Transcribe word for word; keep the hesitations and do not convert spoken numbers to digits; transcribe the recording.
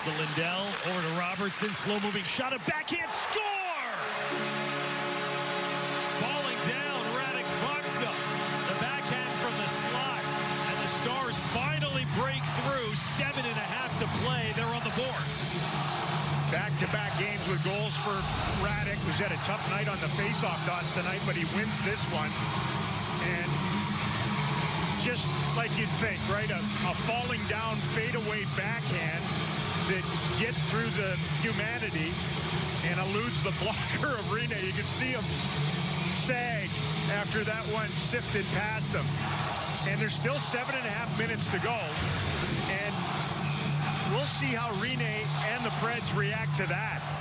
to Lindell, over to Robertson, slow-moving shot, a backhand score! Falling down, Radek Faksa, the backhand from the slot, and the Stars finally break through. Seven and a half to play. They're on the board. Back-to-back games with goals for Radek, who's had a tough night on the face-off dots tonight, but he wins this one. And just like you'd think, right? A, a falling down fadeaway backhand that gets through the humanity and eludes the blocker of Rinne. You can see him sag after that one sifted past him. And there's still seven and a half minutes to go. And we'll see how Rinne and the Preds react to that.